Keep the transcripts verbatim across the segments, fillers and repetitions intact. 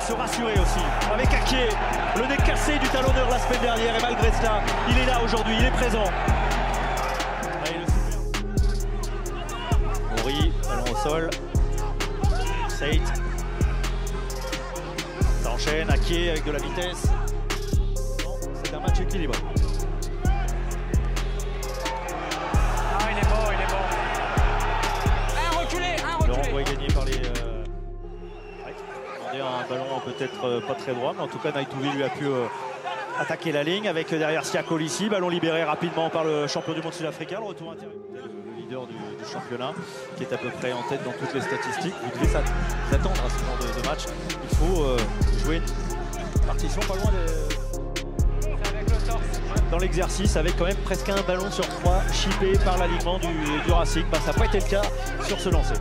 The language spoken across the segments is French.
se rassurer aussi. Avec Aké, le nez cassé du talonneur la semaine dernière, et malgré cela, il est là aujourd'hui, il est présent. Allez, le super. Mori, ballon au sol. Seit. Ça enchaîne, Aké avec de la vitesse. C'est un match équilibré. Ah, il est bon, il est bon. Un reculé, un reculé. Le renvoi est gagné par les... Euh... Un ballon peut-être euh, pas très droit, mais en tout cas Naïtouvi lui a pu euh, attaquer la ligne avec euh, derrière Sia Colissi, ballon libéré rapidement par le champion du monde sud-africain, le retour intérieur, le, le leader du, du championnat qui est à peu près en tête dans toutes les statistiques. Vous devez s'attendre à ce genre de, de match. Il faut euh, jouer une partition pas loin de... Avec le torse. Dans l'exercice avec quand même presque un ballon sur trois chippé par l'alignement du, du Racing. Bah, ça n'a pas été le cas sur ce lancer.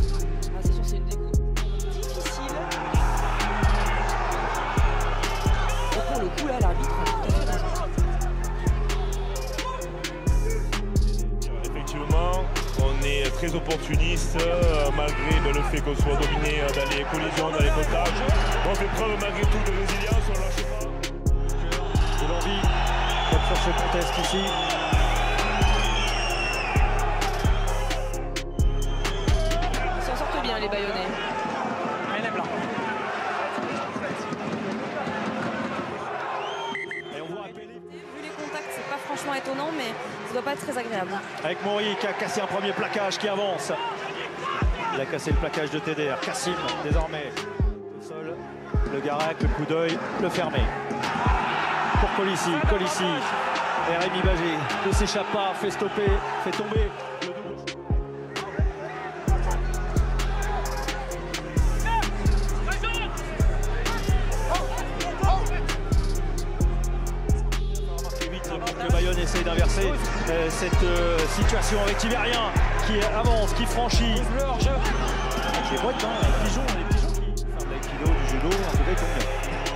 Effectivement, on est très opportuniste euh, malgré le fait qu'on soit dominé dans les collisions, dans les potages. On fait preuve malgré tout de résilience, on ne lâche pas. De l'envie, comme sur ce contest ici. Ils s'en sortent bien les Bayonnais. Mais les blancs. Vu les contacts, c'est pas franchement étonnant, mais ça doit pas être très agréable. Avec Mori qui a cassé un premier plaquage, qui avance. Il a cassé le plaquage de T D R. Kassim désormais au sol. Le Garac, le coup d'œil, le fermé. Pour Colissi, Colissi. Et Rémi Bagé ne s'échappe pas, fait stopper, fait tomber. Le double. Le Bayonne essaye d'inverser euh, cette euh, situation avec Tibérien qui avance, qui franchit. Avec les boîtes, hein, les pigeons, les pigeons qui enfin, de l'aïkido, du judo, en tout cas ils tombent bien.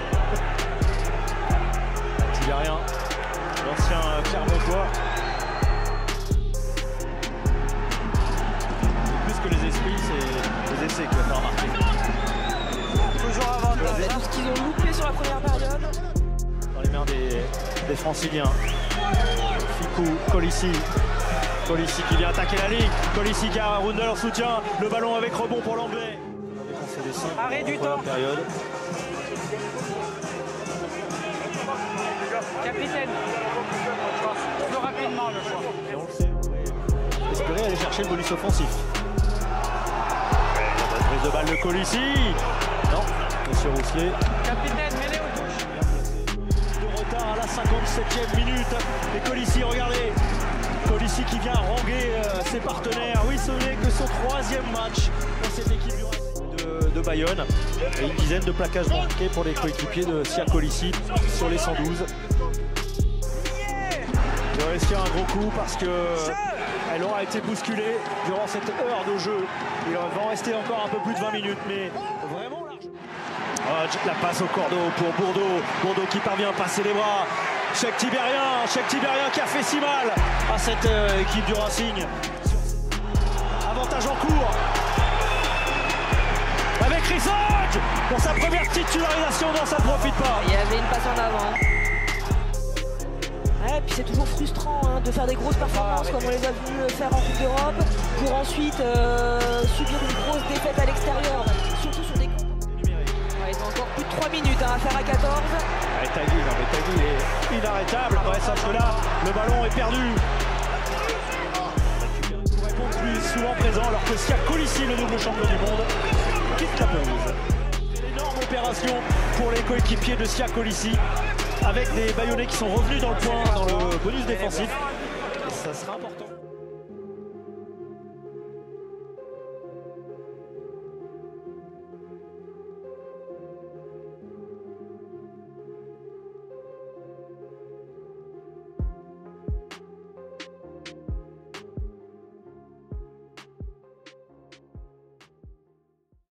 Tibérien, l'ancien Clermontois. Plus que les esprits, c'est les essais qu'il va faire remarquer. Toujours avantage. Tout ce qu'ils ont loupé sur la première période. Dans les mains des, des Franciliens. Ficou, Colissi. Colissi qui vient attaquer la ligne. Colissi qui a un Rundle en soutien. Le ballon avec rebond pour l'anglais. Arrêt du temps. Période. Capitaine. Plus rapidement le choix. Et on le sait, on va espérer aller chercher le bonus offensif. La prise de balle de Colissi. Non, monsieur Rousselet. Capitaine, mêlé aux touches. De retard à la cinquante-septième minute. Et Colissi, regardez. Colissi qui vient haranguer euh, ses partenaires. Oui, ce n'est que son troisième match dans cette équipe du de, de Bayonne. Et une dizaine de plaquages manqués pour les coéquipiers de Sia Colissi sur les cent douze. Il va réussir un gros coup parce qu'elle aura été bousculée durant cette heure de jeu. Il va en rester encore un peu plus de vingt minutes, mais vraiment large. Oh, la passe au cordeau pour Bourdeau. Bourdeau qui parvient à passer les bras. Cheikh Tibérien, Cheikh Tibérien qui a fait si mal à cette euh, équipe du Racing. Avantage en cours. Avec Risog pour sa première titularisation, non, ça ne profite pas. Il y avait une passe en avant. Ouais, puis c'est toujours frustrant hein, de faire des grosses performances comme on les a vu faire en Coupe d'Europe pour ensuite euh, subir une grosse défaite à l'extérieur, surtout sur des comptes numériques. Ouais, ils ont encore plus de trois minutes hein, à faire à quatorze. Ouais, Tagui, non mais Tagui est inarrêtable, ouais, sauf que là, le ballon est perdu. Pour répondre plus souvent présent alors que Sia Colissi, le double champion du monde, quitte la pelouse. Une énorme opération pour les coéquipiers de Sia Colissi, avec des Bayonnais qui sont revenus dans le point, dans le bonus défensif. Et ça sera important.